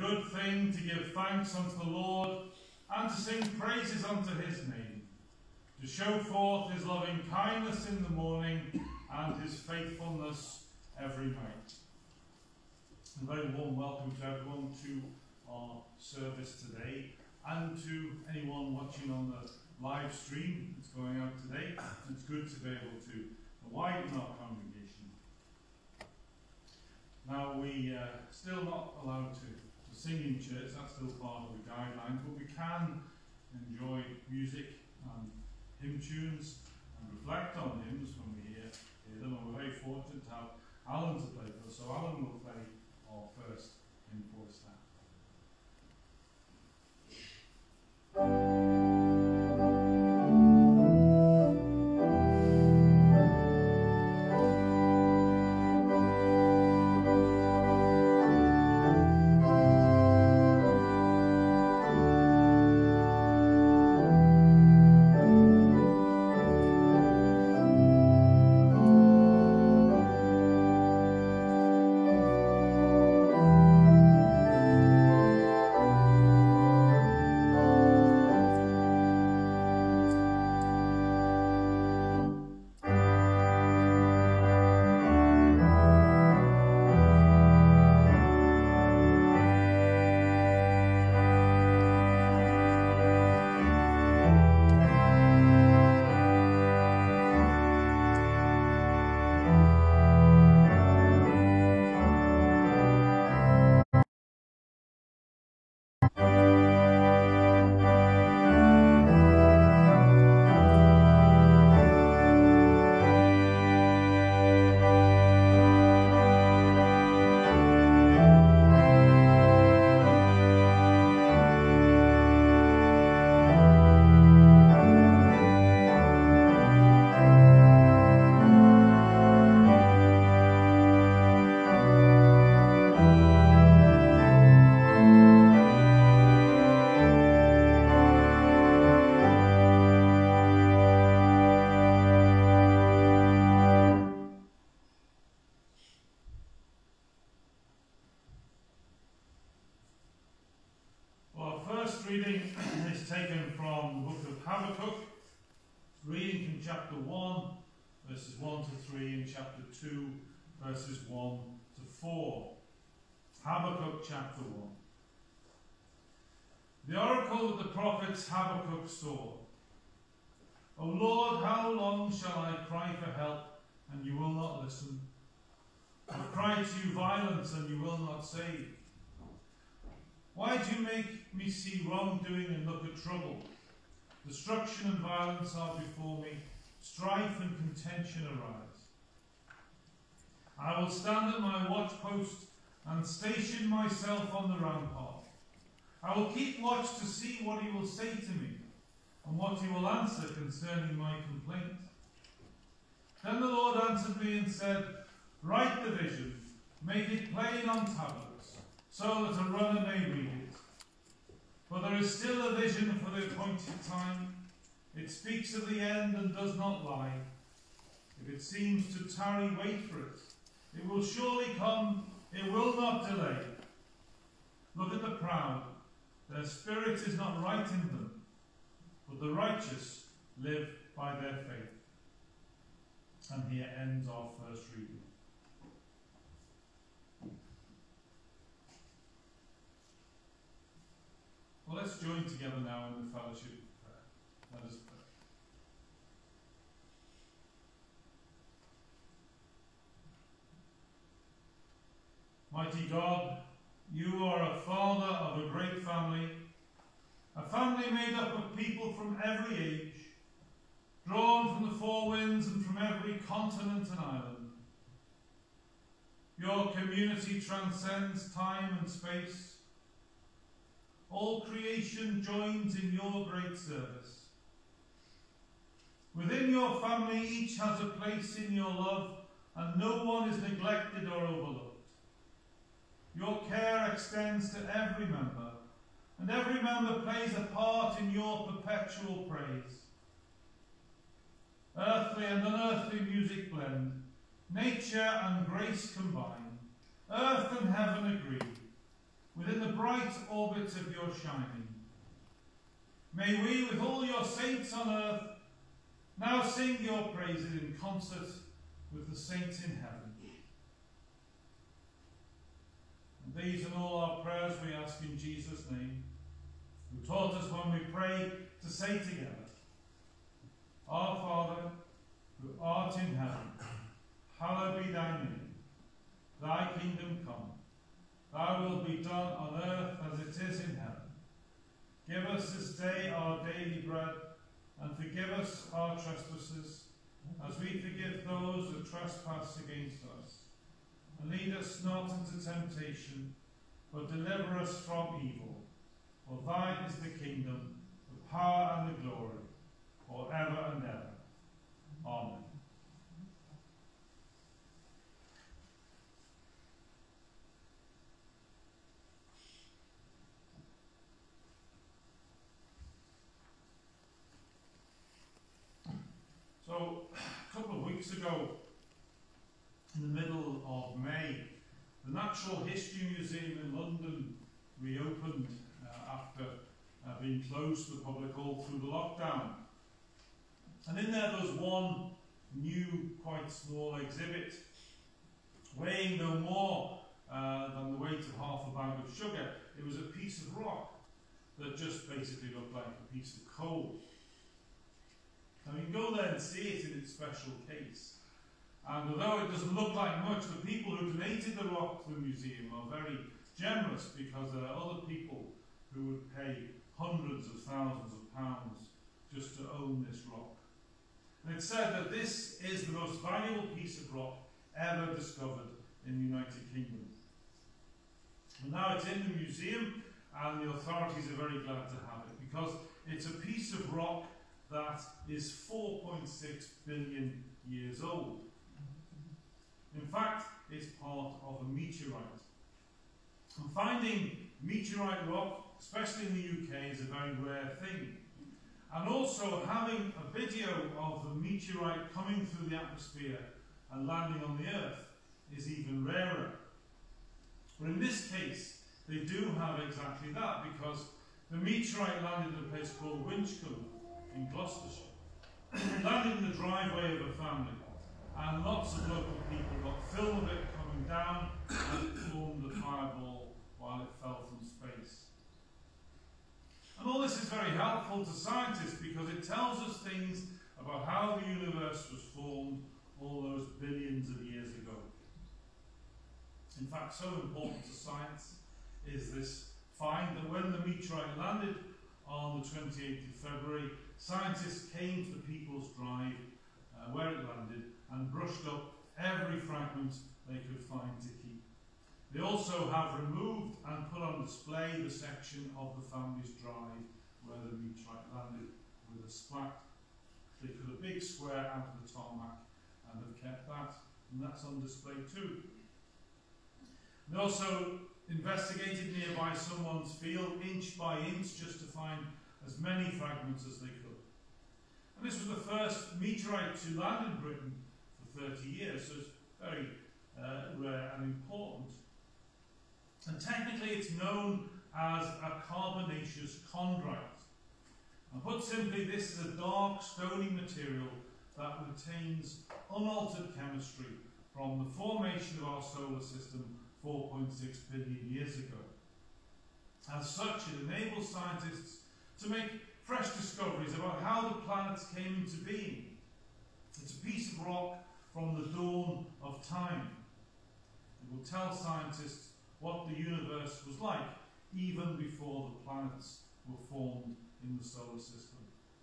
good thing to give thanks unto the Lord, and to sing praises unto his name, to show forth his loving kindness in the morning, and his faithfulness every night. A very warm welcome to everyone to our service today, and to anyone watching on the live stream that's going out today. It's good to be able to widen our congregation. Now, we still not allowed to sing in church, that's still part of the guidelines, but we can enjoy music and hymn tunes and reflect on hymns when we hear them, and we're very fortunate to have Alan to play for us. So Alan will play our first hymn for us now. Reading is taken from the book of Habakkuk, reading from chapter 1, verses 1 to 3, and chapter 2, verses 1 to 4. Habakkuk chapter 1. The oracle that the prophet Habakkuk saw. O Lord, how long shall I cry for help, and you will not listen? I cry to you violence, and you will not save. Why do you make me see wrongdoing and look at trouble? Destruction and violence are before me, strife and contention arise. I will stand at my watchpost and station myself on the rampart. I will keep watch to see what he will say to me, and what he will answer concerning my complaint. Then the Lord answered me and said, Write the vision, make it plain on tablets, so that a runner may read it. For there is still a vision for the appointed time. It speaks of the end and does not lie. If it seems to tarry, wait for it. It will surely come, it will not delay. Look at the proud. Their spirit is not right in them, but the righteous live by their faith. And here ends our first reading. Well, let's join together now in the fellowship of prayer. Let us pray. Mighty God, you are a father of a great family, a family made up of people from every age, drawn from the four winds and from every continent and island. Your community transcends time and space. All creation joins in your great service. Within your family, each has a place in your love, and no one is neglected or overlooked. Your care extends to every member, and every member plays a part in your perpetual praise. Earthly and unearthly music blend, nature and grace combine, earth and heaven agree. within the bright orbit of your shining. May we, with all your saints on earth, now sing your praises in concert with the saints in heaven. And these and all our prayers we ask in Jesus' name, who taught us when we pray to say together, Our Father, who art in heaven, hallowed be thy name. Thy kingdom come. Thy will be done on earth as it is in heaven. Give us this day our daily bread, and forgive us our trespasses, as we forgive those who trespass against us. And lead us not into temptation, but deliver us from evil. For thine is the kingdom, the power and the glory, for ever and ever. Amen. So, a couple of weeks ago, in the middle of May, the Natural History Museum in London reopened after being closed to the public all through the lockdown. And in there was one new, quite small exhibit, weighing no more than the weight of half a bag of sugar. It was a piece of rock that just basically looked like a piece of coal. Now you can go there and see it in its special case. And although it doesn't look like much, the people who donated the rock to the museum are very generous, because there are other people who would pay hundreds of thousands of pounds just to own this rock. And it's said that this is the most valuable piece of rock ever discovered in the United Kingdom. And now it's in the museum, and the authorities are very glad to have it, because it's a piece of rock that is 4.6 billion years old. In fact, it's part of a meteorite. And finding meteorite rock, especially in the UK, is a very rare thing. And also having a video of the meteorite coming through the atmosphere and landing on the Earth is even rarer. But in this case, they do have exactly that, because the meteorite landed in a place called Winchcombe in Gloucestershire. It landed in the driveway of a family, and lots of local people got film of it coming down, and it formed a fireball while it fell from space. And all this is very helpful to scientists, because it tells us things about how the universe was formed all those billions of years ago. In fact, so important to science is this find that when the meteorite landed on the 28th of February, scientists came to the People's Drive where it landed and brushed up every fragment they could find to keep. They also have removed and put on display the section of the family's drive where the meteorite landed with a splat. They put a big square out of the tarmac and have kept that, and that's on display too. They also investigated nearby someone's field inch by inch just to find as many fragments as they could. And this was the first meteorite to land in Britain for 30 years, so it's very rare and important. And technically it's known as a carbonaceous chondrite. And put simply, this is a dark, stony material that retains unaltered chemistry from the formation of our solar system 4.6 billion years ago. As such, it enables scientists to make fresh discoveries about how the planets came into being. It's a piece of rock from the dawn of time. It will tell scientists what the universe was like even before the planets were formed in the solar system.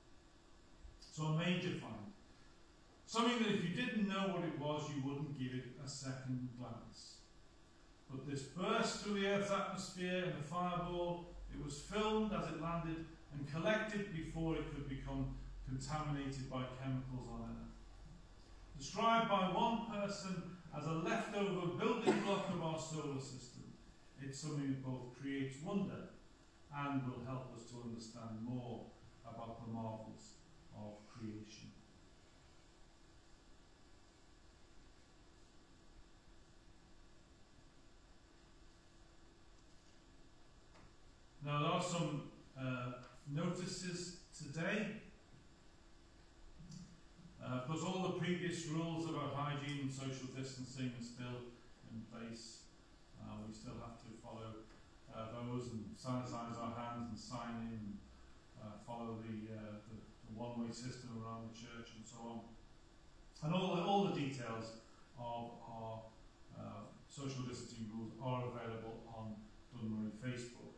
So a major find. Something that if you didn't know what it was, you wouldn't give it a second glance. But this burst through the Earth's atmosphere in a fireball. It was filmed as it landed and collected before it could become contaminated by chemicals on Earth. Described by one person as a leftover building block of our solar system, it's something that both creates wonder and will help us to understand more about the marvels of creation. Because all the previous rules about hygiene and social distancing are still in place. We still have to follow those and sanitize our hands and sign in and follow the one-way system around the church and so on. And all the details of our social distancing rules are available on Dunmurry Facebook.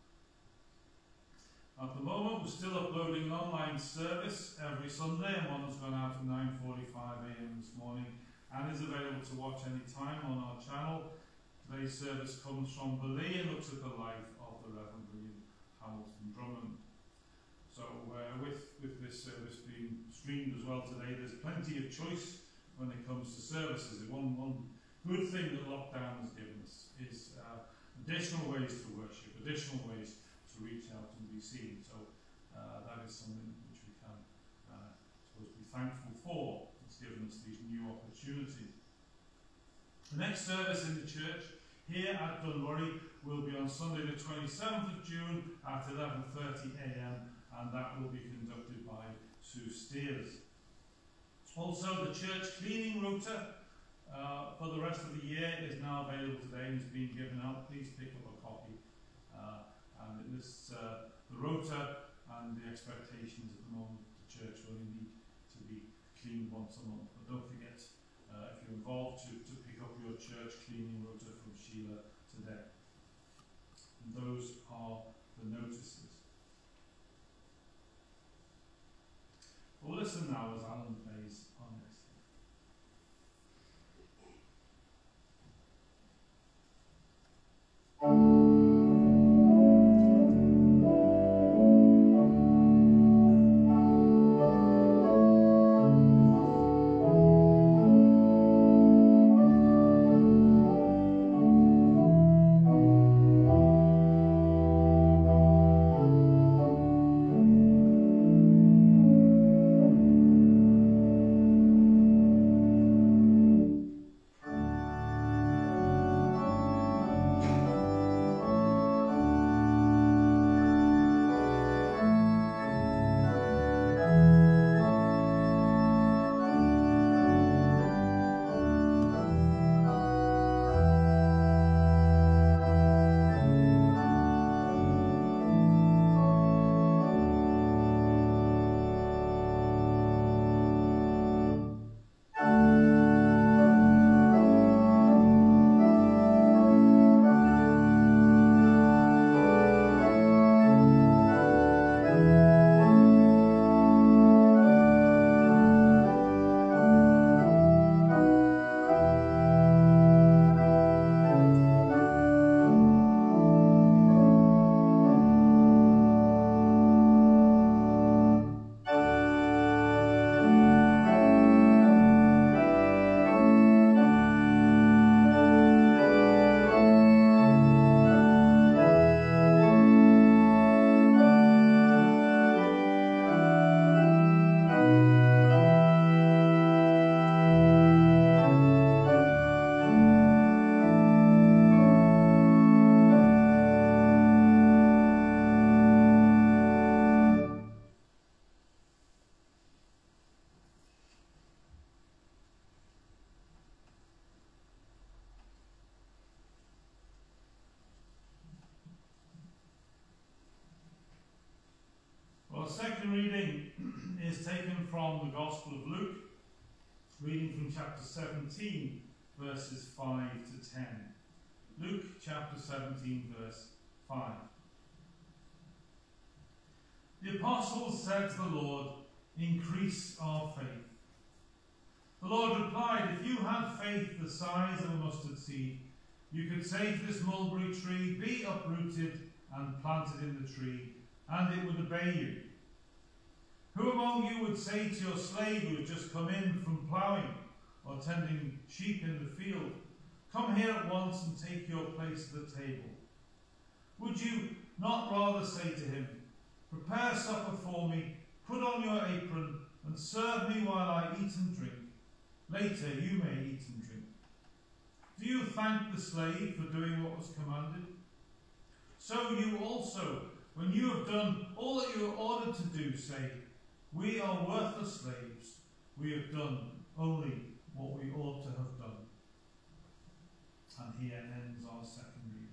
At the moment, we're still uploading an online service every Sunday, and one has gone out at 9:45 a.m. this morning and is available to watch any time on our channel. Today's service comes from Bali and looks at the life of the Reverend William Hamilton Drummond. So with this service being streamed as well today, there's plenty of choice when it comes to services. One good thing that lockdown has given us is additional ways to worship, additional ways to reach out and be seen. So that is something which we can suppose be thankful for. It's given us these new opportunities. The next service in the church here at Dunmurry will be on Sunday the 27th of June at 11:30 a.m. and that will be conducted by Sue Steers. Also, the church cleaning rota for the rest of the year is now available today and is being given out. Please pick up a copy. And it lists the rota and the expectations at the moment. The church will need to be cleaned once a month. But don't forget, if you're involved, to pick up your church cleaning rota from Sheila today. And those are the notices. We'll listen now as Alan plays our next hymn. Our second reading is taken from the Gospel of Luke, reading from chapter 17, verses 5 to 10. Luke chapter 17, verse 5. The apostles said to the Lord, "Increase our faith." The Lord replied, "If you had faith the size of a mustard seed, you could say to this mulberry tree, 'Be uprooted and planted in the tree,' and it would obey you. Who among you would say to your slave who has just come in from ploughing or tending sheep in the field, 'Come here at once and take your place at the table'? Would you not rather say to him, 'Prepare supper for me, put on your apron, and serve me while I eat and drink. Later you may eat and drink'? Do you thank the slave for doing what was commanded? So you also, when you have done all that you are ordered to do, say, 'We are worthless slaves. we have done only what we ought to have done. And here ends our second reading.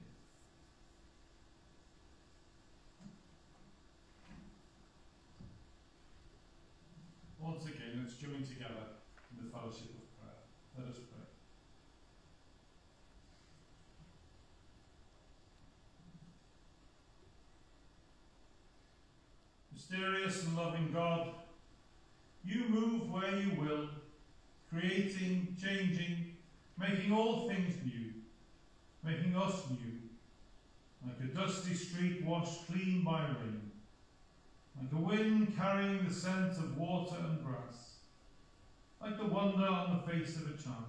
Once again, let's join together in the fellowship of prayer. Let us pray. Mysterious and loving God, you move where you will, creating, changing, making all things new, making us new, like a dusty street washed clean by rain, like a wind carrying the scent of water and grass, like the wonder on the face of a child.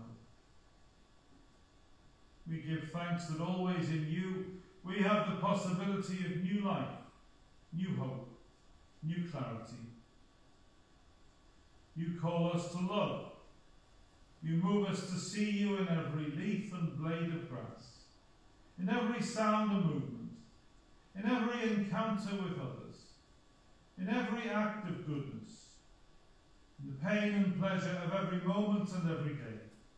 We give thanks that always in you we have the possibility of new life, new hope, new clarity. You call us to love. You move us to see you in every leaf and blade of grass, in every sound and movement, in every encounter with others, in every act of goodness, in the pain and pleasure of every moment and every day.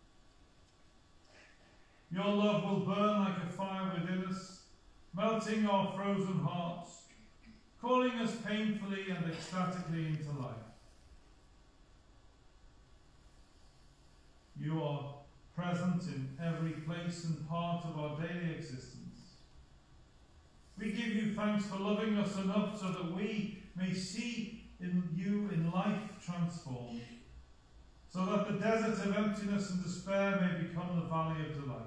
Your love will burn like a fire within us, melting our frozen hearts, calling us painfully and ecstatically into life. You are present in every place and part of our daily existence. We give you thanks for loving us enough so that we may see in you in life transformed, so that the desert of emptiness and despair may become the valley of delight.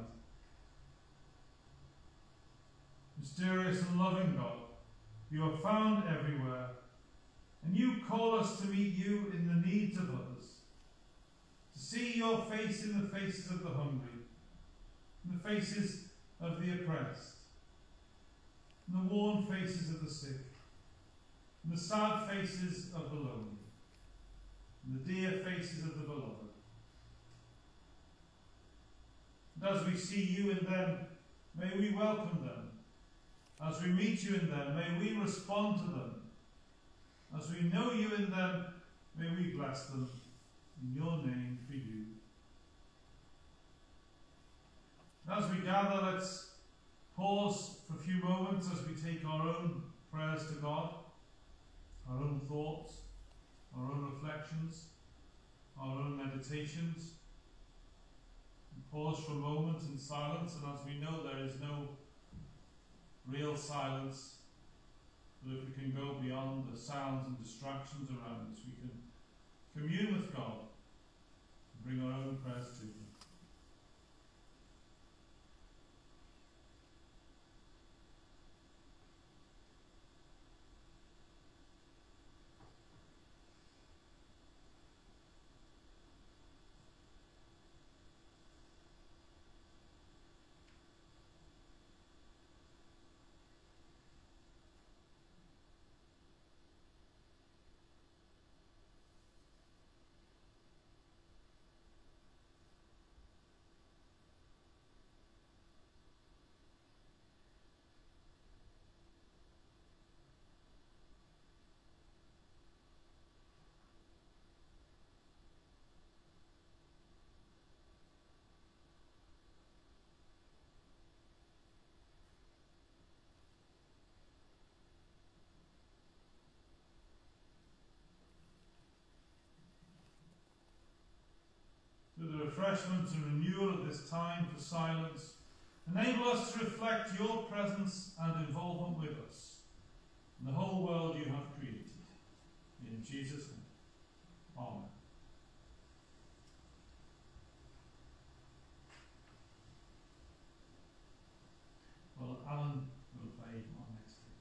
Mysterious and loving God, you are found everywhere, and you call us to meet you in the needs of others, to see your face in the faces of the hungry, in the faces of the oppressed, in the worn faces of the sick, in the sad faces of the lonely, in the dear faces of the beloved. And as we see you in them, may we welcome them. As we meet you in them, may we respond to them. As we know you in them, may we bless them in your name for you. And as we gather, let's pause for a few moments as we take our own prayers to God, our own thoughts, our own reflections, our own meditations. And pause for a moment in silence, and as we know there is no real silence, but if we can go beyond the sounds and distractions around us, we can commune with God and bring our own prayers to Him. Through the refreshment and renewal of this time for silence, enable us to reflect your presence and involvement with us in the whole world you have created. In Jesus' name, amen. Well, Alan will play our next thing.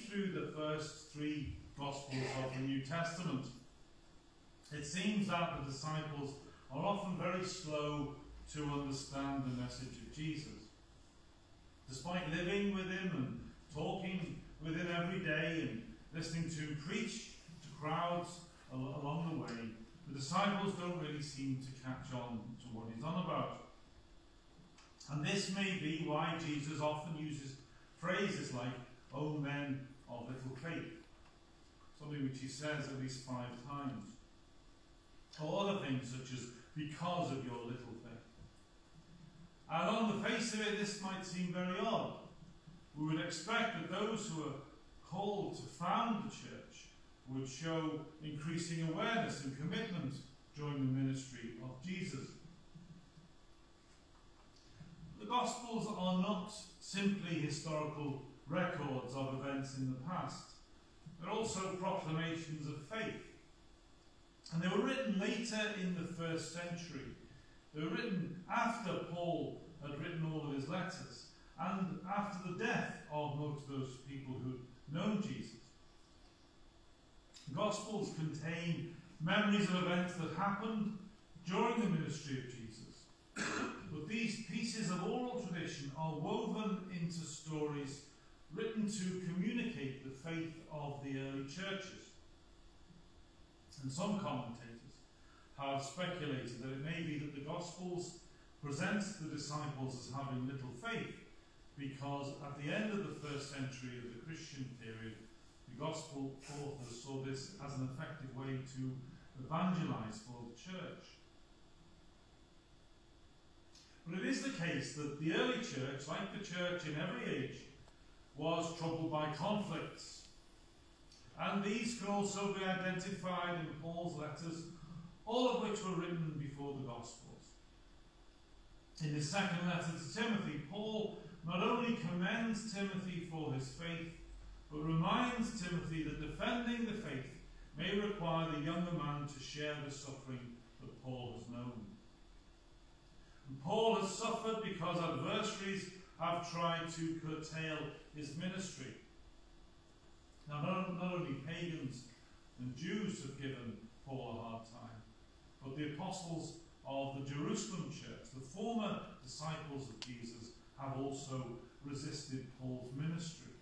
through the first three Gospels of the New Testament, it seems that the disciples are often very slow to understand the message of Jesus. Despite living with him and talking with him every day and listening to him preach to crowds along the way, the disciples don't really seem to catch on to what he's on about. And this may be why Jesus often uses phrases like, "O men of little faith," something which he says at least 5 times. Or other things such as, "because of your little faith." And on the face of it, this might seem very odd. We would expect that those who are called to found the church would show increasing awareness and commitment during the ministry of Jesus. The Gospels are not simply historical records of events in the past. They're also proclamations of faith. And they were written later in the 1st century. They were written after Paul had written all of his letters and after the death of most of those people who had known Jesus. The Gospels contain memories of events that happened during the ministry of Jesus. But these pieces of oral tradition are woven into stories written to communicate the faith of the early churches. And some commentators have speculated that it may be that the Gospels present the disciples as having little faith because at the end of the 1st century of the Christian period, the Gospel authors saw this as an effective way to evangelize for the church. But it is the case that the early church, like the church in every age, was troubled by conflicts. And these can also be identified in Paul's letters, all of which were written before the Gospels. In his second letter to Timothy, Paul not only commends Timothy for his faith, but reminds Timothy that defending the faith may require the younger man to share the suffering that Paul has known. And Paul has suffered because adversaries have tried to curtail his ministry. Now, not only pagans and Jews have given Paul a hard time, but the apostles of the Jerusalem church, the former disciples of Jesus, have also resisted Paul's ministry.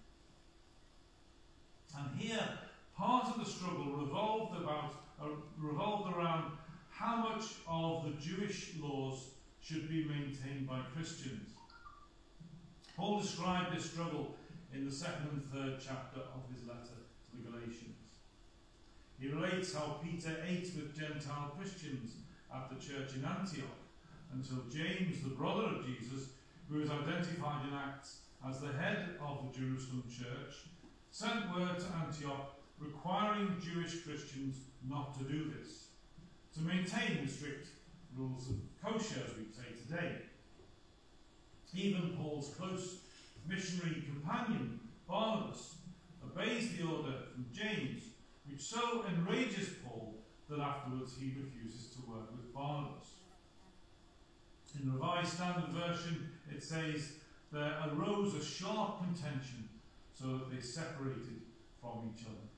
And here, part of the struggle revolved around how much of the Jewish laws should be maintained by Christians. Paul described this struggle in the 2nd and 3rd chapter of his letter to the Galatians. He relates how Peter ate with Gentile Christians at the church in Antioch until James, the brother of Jesus, who is identified in Acts as the head of the Jerusalem church, sent word to Antioch requiring Jewish Christians not to do this, to maintain the strict rules of kosher, as we say today. Even Paul's close missionary companion, Barnabas, obeys the order from James, which so enrages Paul that afterwards he refuses to work with Barnabas. In the Revised Standard Version, it says, "There arose a sharp contention, so that they separated from each other."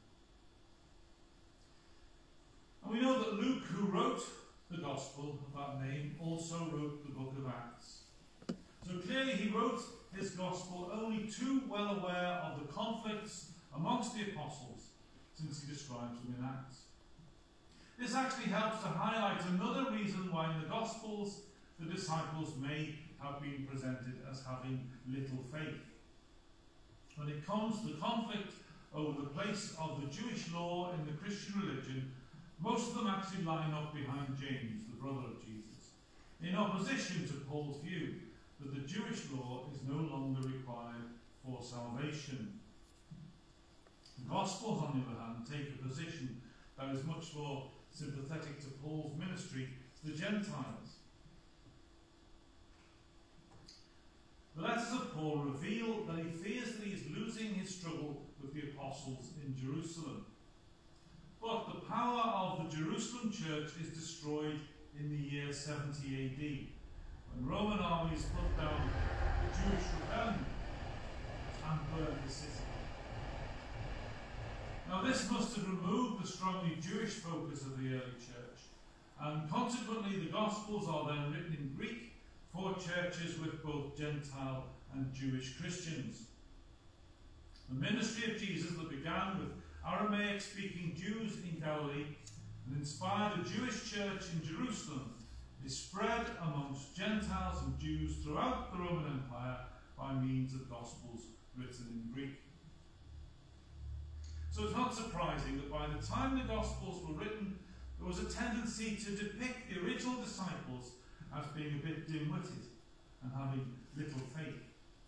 And we know that Luke, who wrote the Gospel of that name, also wrote the book of Acts. So clearly he wrote his Gospel only too well aware of the conflicts amongst the apostles, since he describes them in Acts. This actually helps to highlight another reason why in the Gospels the disciples may have been presented as having little faith. When it comes to conflict over the place of the Jewish law in the Christian religion, most of them actually line up behind James, the brother of Jesus, in opposition to Paul's view that the Jewish law is no longer required for salvation. The Gospels, on the other hand, take a position that is much more sympathetic to Paul's ministry to the Gentiles. The letters of Paul reveal that he fears that he is losing his struggle with the apostles in Jerusalem. But the power of the Jerusalem church is destroyed in the year 70 AD, when Roman armies put down the Jewish rebellion and burned the city. this must have removed the strongly Jewish focus of the early church, and consequently the Gospels are then written in Greek for churches with both Gentile and Jewish Christians. The ministry of Jesus that began with Aramaic-speaking Jews in Galilee and inspired a Jewish church in Jerusalem is spread amongst Gentiles and Jews throughout the Roman Empire by means of Gospels written in Greek. So it's not surprising that by the time the Gospels were written, there was a tendency to depict the original disciples as being a bit dim-witted and having little faith.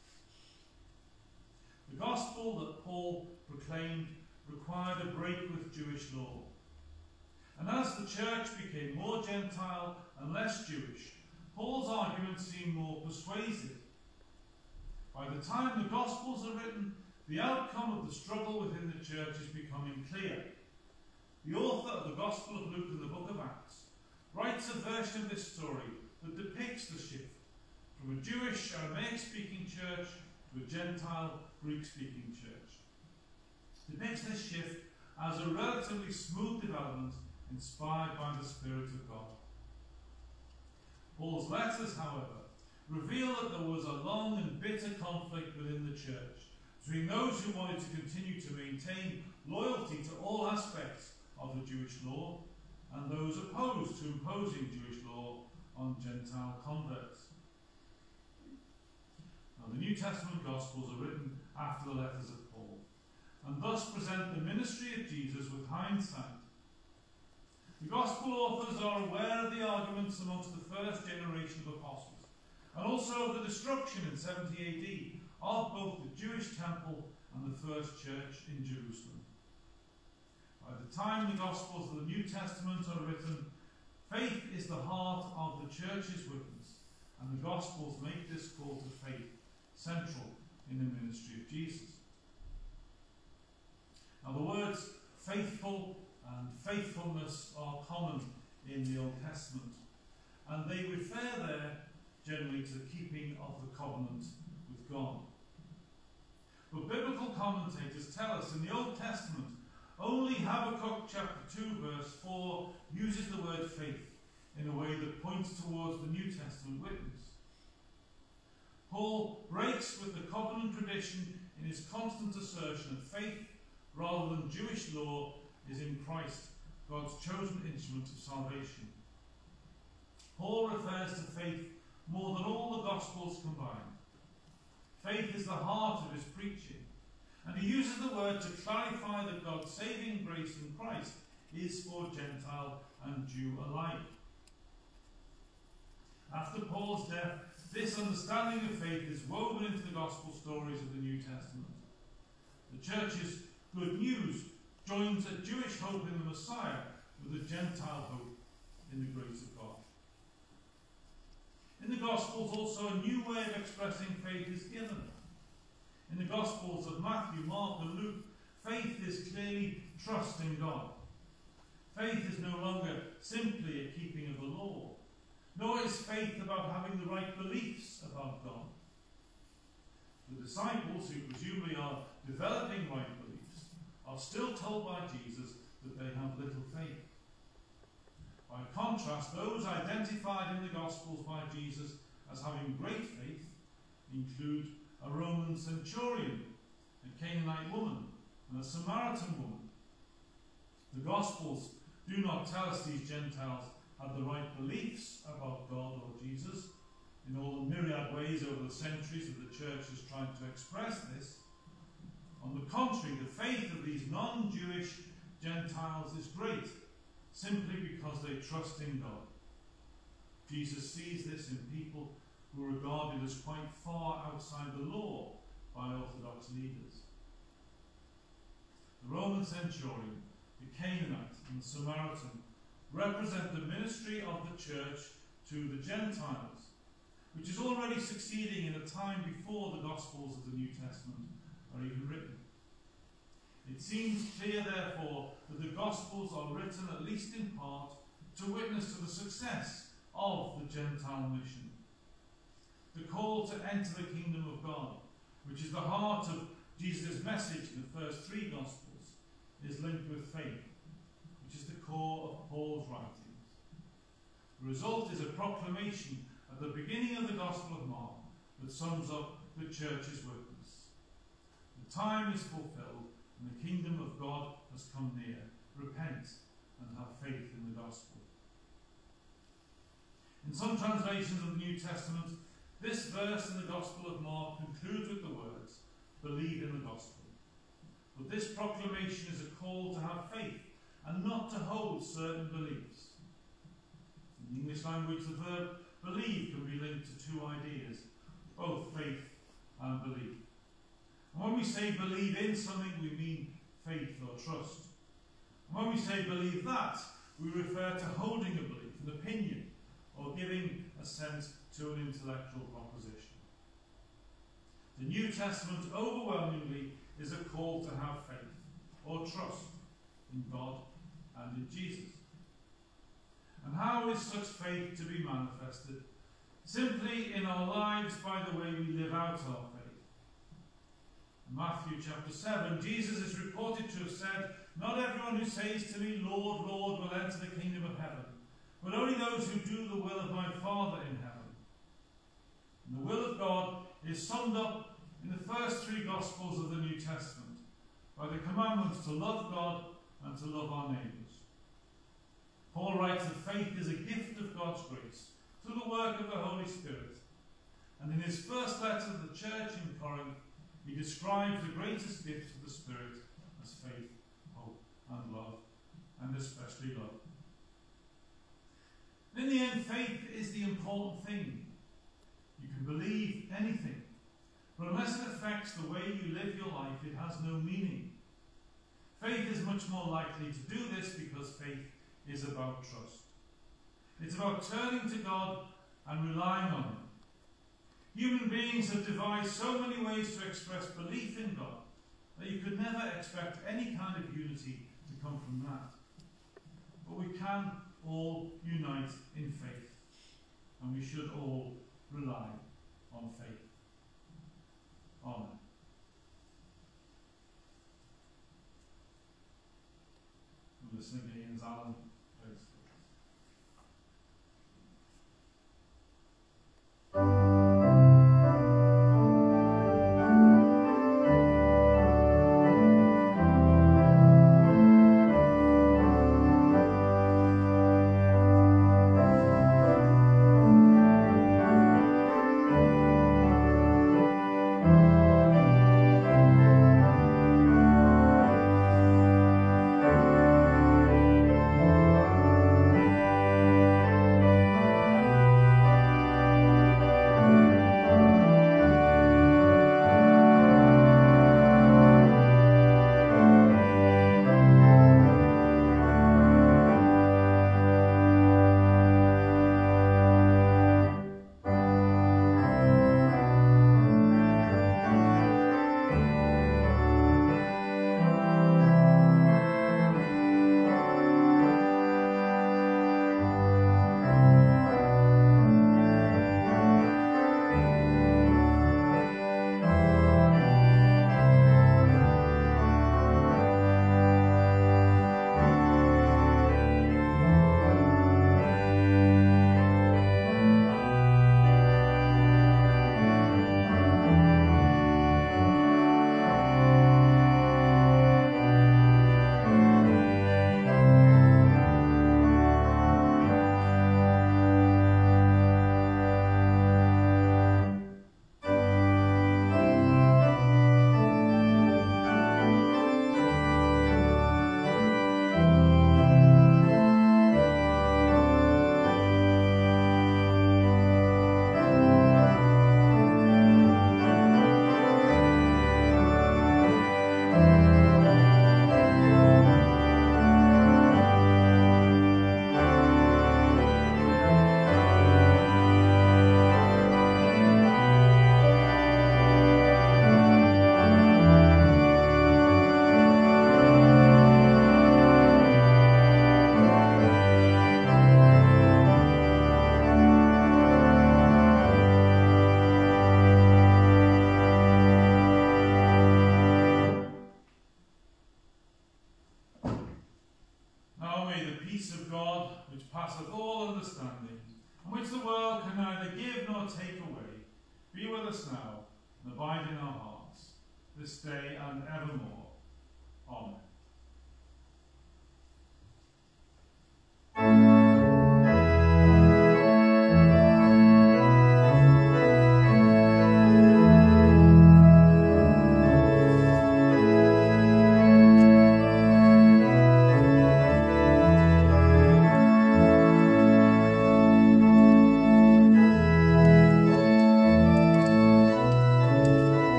The gospel that Paul proclaimed required a break with Jewish law. And as the church became more Gentile and less Jewish, Paul's arguments seemed more persuasive. By the time the Gospels are written, the outcome of the struggle within the church is becoming clear. The author of the Gospel of Luke in the book of Acts writes a version of this story that depicts the shift from a Jewish Aramaic-speaking church to a Gentile Greek-speaking church. Depicts this shift as a relatively smooth development inspired by the Spirit of God. Paul's letters, however, reveal that there was a long and bitter conflict within the church between those who wanted to continue to maintain loyalty to all aspects of the Jewish law and those opposed to imposing Jewish law on Gentile converts. Now, the New Testament Gospels are written after the letters of Paul, and thus present the ministry of Jesus with hindsight. The Gospel authors are aware of the arguments amongst the first generation of apostles, and also of the destruction in 70 AD of both the Jewish temple and the first church in Jerusalem. By the time the Gospels of the New Testament are written, faith is the heart of the church's witness, and the Gospels make this call to faith central in the ministry of Jesus. Now, the words faithful and faithfulness are common in the Old Testament, and they refer there generally to the keeping of the covenant with God. But biblical commentators tell us in the Old Testament only Habakkuk chapter 2 verse 4 uses the word faith in a way that points towards the New Testament witness. Paul breaks with the covenant tradition in his constant assertion that faith, rather than Jewish law, is in Christ, God's chosen instrument of salvation. Paul refers to faith more than all the Gospels combined. Faith is the heart of his preaching, and he uses the word to clarify that God's saving grace in Christ is for Gentile and Jew alike. After Paul's death, this understanding of faith is woven into the Gospel stories of the New Testament. The church's good news joins a Jewish hope in the Messiah with a Gentile hope in the grace of God. In the Gospels also a new way of expressing faith is given. In the Gospels of Matthew, Mark and Luke, faith is clearly trust in God. Faith is no longer simply a keeping of the law, nor is faith about having the right beliefs about God. The disciples, who presumably are developing right beliefs, are still told by Jesus that they have little faith. By contrast, those identified in the Gospels by Jesus as having great faith include a Roman centurion, a Canaanite woman, and a Samaritan woman. The Gospels do not tell us these Gentiles had the right beliefs about God or Jesus, in all the myriad ways over the centuries that the church has tried to express this. On the contrary, the faith of these non-Jewish Gentiles is great, simply because they trust in God. Jesus sees this in people who are regarded as quite far outside the law by Orthodox leaders. The Roman centurion, the Canaanite, and the Samaritan represent the ministry of the church to the Gentiles, which is already succeeding in a time before the Gospels of the New Testament are even written. It seems clear, therefore, that the Gospels are written, at least in part, to witness to the success of the Gentile mission. The call to enter the kingdom of God, which is the heart of Jesus' message in the first three Gospels, is linked with faith, which is the core of Paul's writings. The result is a proclamation at the beginning of the Gospel of Mark that sums up the church's witness. The time is fulfilled and the kingdom of God has come near. Repent and have faith in the gospel. In some translations of the New Testament, this verse in the Gospel of Mark concludes with the words, believe in the gospel. But this proclamation is a call to have faith and not to hold certain beliefs. In the English language, the verb believe can be linked to two ideas, both faith and belief. And when we say believe in something, we mean faith or trust. And when we say believe that, we refer to holding a belief, an opinion, or giving assent to an intellectual proposition. The New Testament overwhelmingly is a call to have faith or trust in God and in Jesus. And how is such faith to be manifested? Simply in our lives by the way we live out our faith. In Matthew chapter 7, Jesus is reported to have said, not everyone who says to me, Lord, Lord, will enter the kingdom of heaven, but only those who do the will of my Father in heaven. And the will of God is summed up in the first three Gospels of the New Testament by the commandments to love God and to love our neighbours. Paul writes that faith is a gift of God's grace through the work of the Holy Spirit. And in his first letter to the church in Corinth, he describes the greatest gift of the Spirit as faith, hope and love, and especially love. In the end, faith is the important thing. You can believe anything, but unless it affects the way you live your life, it has no meaning. Faith is much more likely to do this because faith is about trust. It's about turning to God and relying on Him. Human beings have devised so many ways to express belief in God that you could never expect any kind of unity to come from that. But we can all unite in faith, and we should all rely on faith. Amen. We'll listen again as Alan plays. peace of God, which passeth all understanding, and which the world can neither give nor take away, be with us now, and abide in our hearts, this day and evermore.